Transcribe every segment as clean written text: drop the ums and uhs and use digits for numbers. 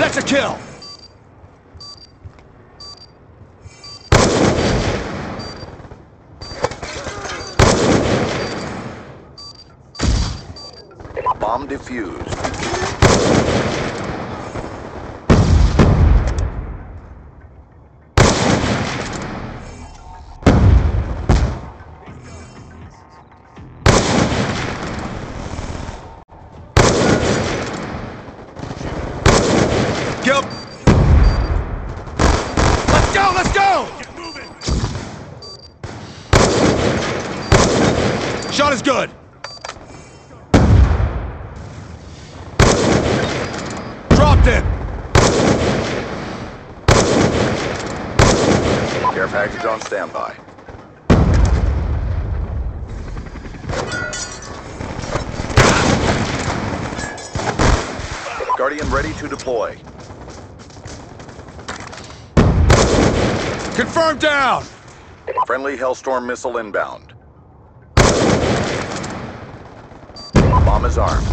That's a kill! Bomb defused. Go! Let's go! Let's go! Get moving! Shot is good! Dropped it! Care package on standby. Guardian ready to deploy. Confirmed down! Friendly Hellstorm missile inbound. Bomb is armed.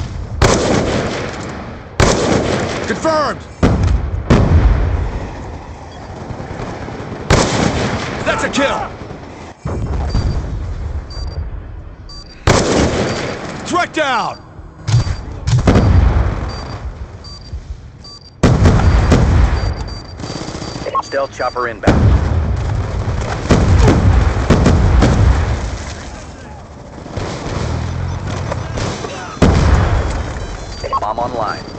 Confirmed! That's a kill! Threat down! Stealth chopper inbound. Bomb online.